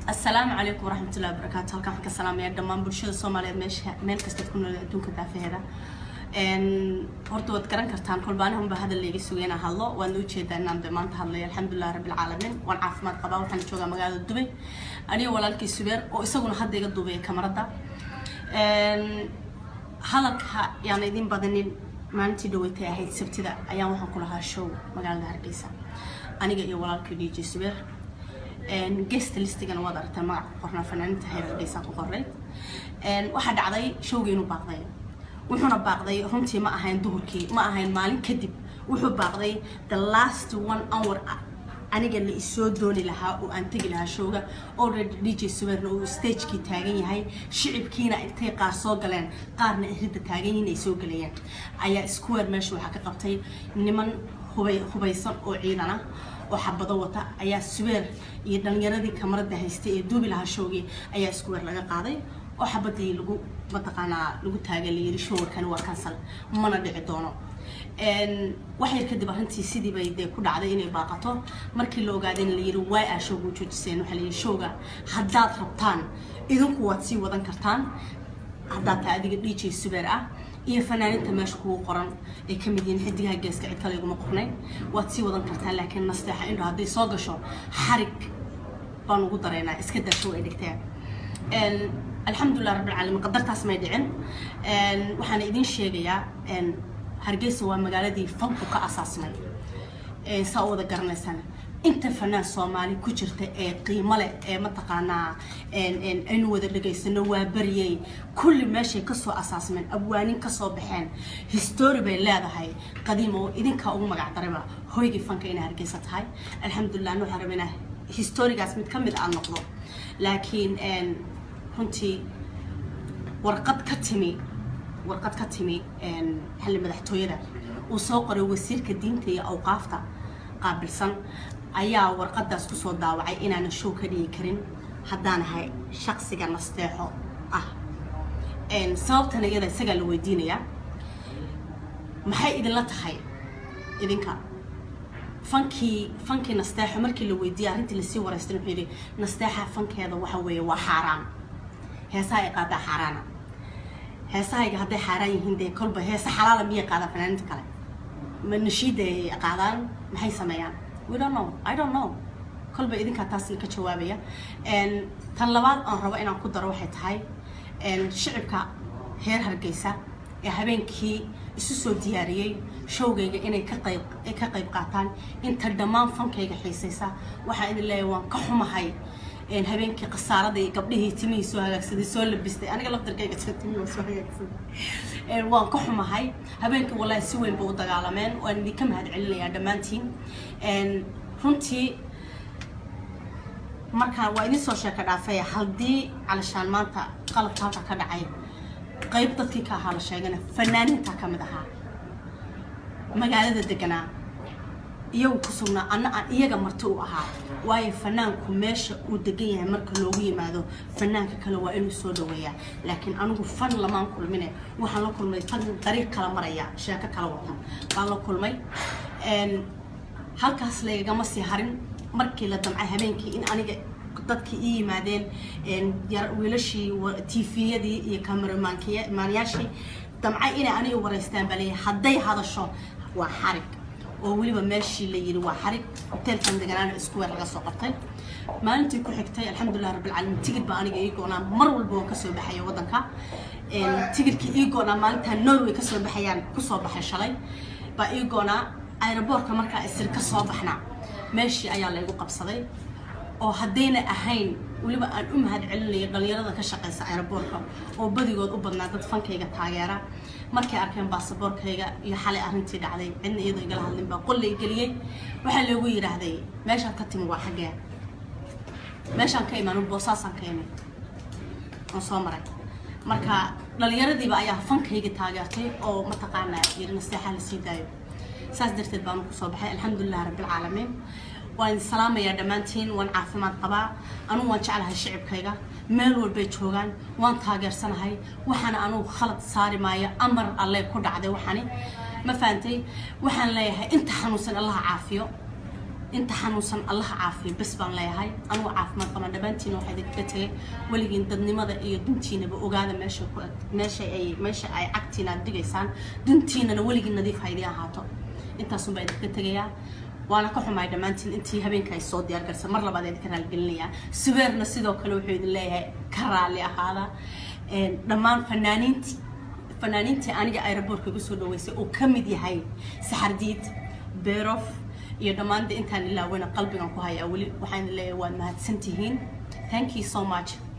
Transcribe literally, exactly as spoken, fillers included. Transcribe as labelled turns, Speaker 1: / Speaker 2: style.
Speaker 1: السلام عليكم ورحمة الله وبركاته. هلكان waxaan ka salaamayaa dhammaan bulshada Soomaaliyeed meesha meel kasta ku nool adduunka daafaheeda. een horta wad garan kartaan kolbaanahan ba hadal leeyahay sugeena hadlo waan u jeedaa inaan maanta hadlayo alxamdulillaah rabbil caalamiin waan caafimaad qabaa waxaan joogaa magaalada Dubai aniga walaalkay Subeer oo isaguna hadda iga duubay kamarada een halka yaan idin badanin maalintii dhaweeytay ahayd sabtida ayaan waxaan ku lahaa show magaalada Hargeysa aniga iyo walaalkay D J Subeer een guest listigan wada aragtay magac qorna fanaanada Hargeysa ku qoray een waxa dhacday showgeenu baaqday wuxuuna baaqday runtii ma ahayn duhurkii ma ahayn maalin kadib wuxuu baaqday the last one hour aniga la isoo dooni lahaa oo aan tagi lahaa showga already D J Subeer oo stage ki taagan yahay shicibkiina intay qaar soo galeen qaarna irida taagan yihiin ay soo galayeen ayaa square meesha waxa ka qabtay niman hubay hubaysan oo ciidan ah oo xabado wata ayaa Subeer iyo dhalinyaradii kamarada haystay ee duubi lahaa showgii ayaa square laga qaaday oo xabadii lagu mataqaana lagu taageelay showrkan waa cancel mana dhici doono een waxay kadib arintii sidii bay ku dhacday inay baaqato markii la ogaaday in la yiri way ah showgu joojiseen waxa la yiri showga haddaad rabtaan idinku waad sii wadan kartaan haddaad tahay adiga D J Subeer ah iyo fanaaniinta meesha ku qoran ee kamid yihiin xidigaha geeska cid kale iguma qornay waad sii wadan kartaan laakiin nasteexa in haddii soo gasho xarig baan ugu dareynaa iska daa show ay dhigteen een alxamdulillaah rabbil caalamiin qadartaas may dhicin een waxaan idin sheegayaa een Hargeysa waa magaaladii fanku ka asaasmay ee saa wada garanaysan inta fanaan Soomaali ku jirta ee qiimo leh ee mataqaanaa een een in wada dhageysano waa bariyay kulli meeshay ka soo asaasmeen abwaanin ka soo baxeen history bay leedahay qadiimo idinka ugu magac dareba hoygii fanka in Hargeysa tahay alxamdulillaah noo xarabina historygaas mid kamid ah noqdo laakiin een runtii warqad ka timi warqad ka timi een xilli madaxtooyada oo soo qoray wasiirka diinta iyo awqaafta qaabilsan ayaa warqadaas ku soo daawacay inaan show ka dhigi karin haddaan ahay shakhsiga nasteexo ah een sababtana iyada isaga la weydiinaya maxay idin la tahay idinka fankii fankii nasteexo markii la weydiiyay arintii la sii wareystay wuxuu yiri nasteexa fankeeda waxa weeye waa xaraan heesaha ay qaada xaraana heesaha hadday xaraan yihiin de kolba heesa xalaal miya qaada fanaaniinta kale ma nashiida ay qaadaan maxay sameeyaan we don't know I don't know kolba idinka taas ka jawaabaya een tan labaad aan rabo inaan ku daro waxay tahay een shicibka heer Hargeysa ee habeenkii isu soo diyaariyay showgayga inay ka qayb ka qayb qaataan inta dhammaan fankayga xiisaysa waxa idin leeyahay waan ka xumahay een habeenkii qasaarada iyo gabdhihii timii soo hagaagsaday soo labistay aniga laftarkayga timii soo hagaagsaday een waan ka xumahay habeenkii wallahi si weyn buu u dagaalameen waan idin ka mahad celinayaa dhamaantiin een runtii marka waa idin soo sheeka dhaafay hadii calashaan maanta qalabka halka ka dhacay qayb dadkii ka ahaa la sheegana fanaaniinta kamid ahaa magaalada deganaa iyagu ku sugnaa anna aan iyaga marti u ahaa waayo fanaanku meesha uu degan yahay marka loogu yimaado fanaanka kale waa inuu soo dhaweeyaa laakiin anigu fan lamaan kulmine waxaan la kulmay fan dariiq kala maraya sheeko kala watan baan la kulmay een halkaas leegama sii harin markii la damcay habeenkii in aniga dadkii ii yimaadeen een wiilashii T V-yadii iyo cameramankiya maanyaashii damcay inay aniga wareystaan balay hadday hadasho waa xarig oo waliba meeshii la yiri waa xarig hotelkan deganaan isku weer laga soo qabtay maalintii ku xigtay alxamdulillaah rabbil caalamiin tigid baa aniga ii go'naa mar walba oo ka soo baxay wadanka een tigidkii ii go'naa maalinta Norway ka soo baxayaan ku soo baxay shalay baa ii go'naa aeroboortka marka isir ka soo baxna meeshii ayaa la igu qabsaday oo hadayna ahayn waliba aan u mahad celinayo dhalinyarada ka shaqeysa aeroboortka oo badigood u badnaa dad fankayga taageera markay arkeen baasaboorkayga iyo xalay arintii dhacday cidna iyadoo igala hadlin baa qolay galiyay waxa lagu yiraahday meesha ka timi waa xagee meeshan ka imaan boosaasan ka imaan oo soo maray marka dhalinyaradiiba ayaa fankayga taageertay oo mataqaana yiri nasteexa la sii daayo saas darteed baan ku soo baxay alxamdulillaah rabbil caalamiin waan salaamayaa dhamaantiin waan caafimaad qabaa anu waan jecelahay shicibkayga meel walba joogan waan taageersanahay waxana anu khalad saari maayo amar alle ku dhacday waxani ma faantay waxaan leeyahay inta xanuunsan Allah caafiyo انت حنوصن الله عافية بس بان لي هاي أنا عاف ما طبعا دبنتين واحد كتير ولكن ضمن ماذا إيه دنتين بوجاده ماشي ماشي أي ماشي أي عكتنا دقيسان دنتين أنا ولكن نضيف هاي هاتو انت أصلا بعد كتير وأنا كحوم عيد مانتين أنتي هبين كاي صوت ديال قرص مرة بعد ذكر الجلية سويرنا سيدو كلو حيد الله كرالي هذا دمان فنانينتي فنانينتي أنا جا أيربورك بسوا دويسي وكمدي هاي سحرديد بيروف يا دمان دي أنت اللي وين قلبي نكو هاي أولي وحين اللي وين ما هتسنتهين thank you so much